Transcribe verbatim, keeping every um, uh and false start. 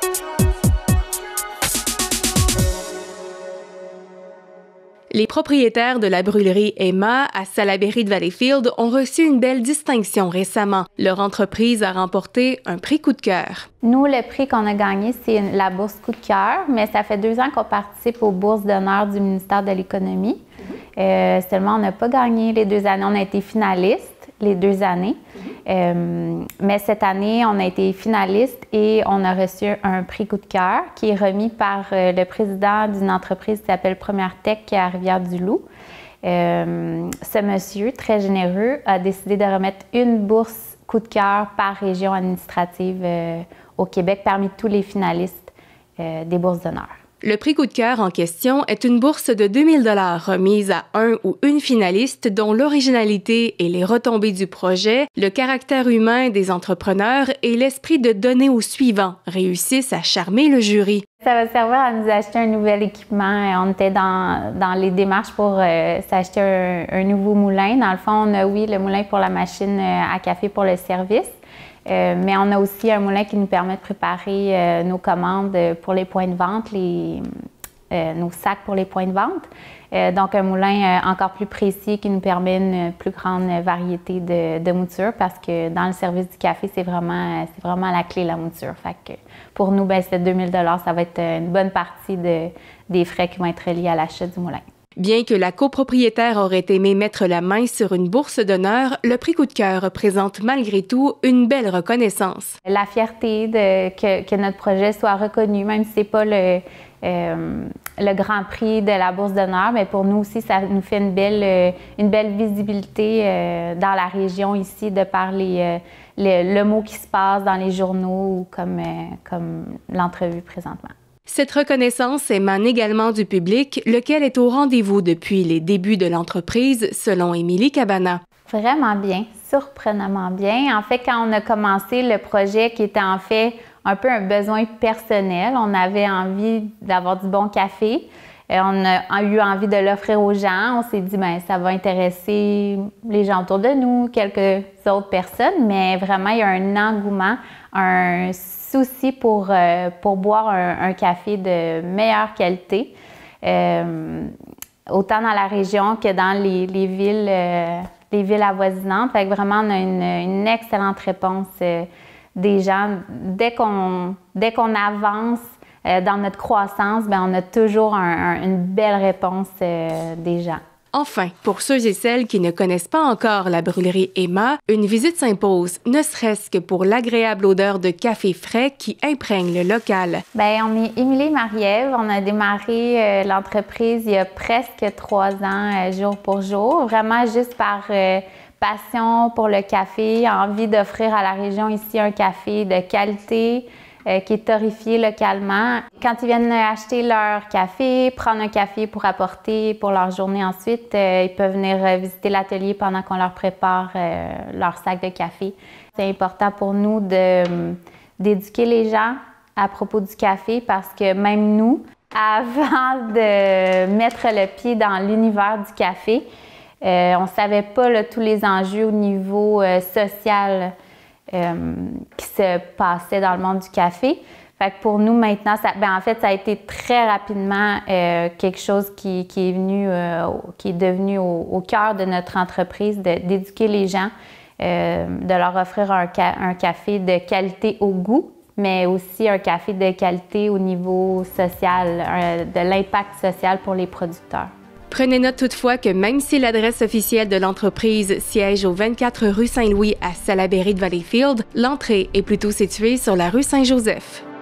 Les propriétaires de la brûlerie Emma à Salaberry de Valleyfield ont reçu une belle distinction récemment. Leur entreprise a remporté un prix coup de cœur. Nous, le prix qu'on a gagné, c'est la bourse coup de cœur, mais ça fait deux ans qu'on participe aux bourses d'honneur du ministère de l'Économie. Mm-hmm. euh, seulement, on n'a pas gagné les deux années. On a été finaliste les deux années. Mm-hmm. euh, mais cette année, on a été finaliste et on a reçu un prix coup de cœur qui est remis par euh, le président d'une entreprise qui s'appelle Première Tech qui est à Rivière-du-Loup. Euh, ce monsieur, très généreux, a décidé de remettre une bourse coup de cœur par région administrative euh, au Québec parmi tous les finalistes euh, des bourses d'honneur. Le prix coup de cœur en question est une bourse de deux mille dollars remise à un ou une finaliste dont l'originalité et les retombées du projet, le caractère humain des entrepreneurs et l'esprit de donner au suivant réussissent à charmer le jury. Ça va servir à nous acheter un nouvel équipement. On était dans, dans les démarches pour euh, s'acheter un, un nouveau moulin. Dans le fond, on a, oui, le moulin pour la machine à café pour le service. Euh, mais on a aussi un moulin qui nous permet de préparer euh, nos commandes pour les points de vente, les, euh, nos sacs pour les points de vente. Euh, donc, un moulin euh, encore plus précis qui nous permet une plus grande variété de, de moutures parce que dans le service du café, c'est vraiment, c'est vraiment la clé, la mouture. Fait que pour nous, ben, c'est deux mille dollars, ça va être une bonne partie de, des frais qui vont être liés à l'achat du moulin. Bien que la copropriétaire aurait aimé mettre la main sur une bourse d'honneur, le prix coup de cœur représente malgré tout une belle reconnaissance. La fierté de, que, que notre projet soit reconnu, même si ce n'est pas le, euh, le grand prix de la bourse d'honneur, mais pour nous aussi, ça nous fait une belle, une belle visibilité euh, dans la région ici, de par les, euh, le, le mot qui se passe dans les journaux ou comme, euh, comme l'entrevue présentement. Cette reconnaissance émane également du public, lequel est au rendez-vous depuis les débuts de l'entreprise, selon Émilie Cabana. Vraiment bien, surprenamment bien. En fait, quand on a commencé le projet qui était en fait un peu un besoin personnel, on avait envie d'avoir du bon café. On a eu envie de l'offrir aux gens. On s'est dit, bien, ça va intéresser les gens autour de nous, quelques autres personnes, mais vraiment, il y a un engouement, un souci pour, euh, pour boire un, un café de meilleure qualité, euh, autant dans la région que dans les, les, villes, euh, les villes avoisinantes. Fait que vraiment, on a une, une excellente réponse euh, des gens. Dès qu'on, dès qu'on avance euh, dans notre croissance, bien, on a toujours un, un, une belle réponse euh, des gens. Enfin, pour ceux et celles qui ne connaissent pas encore la brûlerie Emma, une visite s'impose, ne serait-ce que pour l'agréable odeur de café frais qui imprègne le local. Bien, on est Émilie et Marie-Ève. On a démarré euh, l'entreprise il y a presque trois ans, euh, jour pour jour, vraiment juste par euh, passion pour le café, envie d'offrir à la région ici un café de qualité, Euh, qui est torréfié localement. Quand ils viennent acheter leur café, prendre un café pour apporter pour leur journée ensuite, euh, ils peuvent venir visiter l'atelier pendant qu'on leur prépare euh, leur sac de café. C'est important pour nous de, d'éduquer les gens à propos du café parce que même nous, avant de mettre le pied dans l'univers du café, euh, on ne savait pas là, tous les enjeux au niveau euh, social Euh, qui se passait dans le monde du café. Fait que pour nous, maintenant, ça, ben en fait, ça a été très rapidement euh, quelque chose qui, qui est venu, euh, qui est devenu au, au cœur de notre entreprise, de, d'éduquer les gens, euh, de leur offrir un, ca- un café de qualité au goût, mais aussi un café de qualité au niveau social, euh, de l'impact social pour les producteurs. Prenez note toutefois que même si l'adresse officielle de l'entreprise siège au vingt-quatre rue Saint-Louis à Salaberry de Valleyfield, l'entrée est plutôt située sur la rue Saint-Joseph.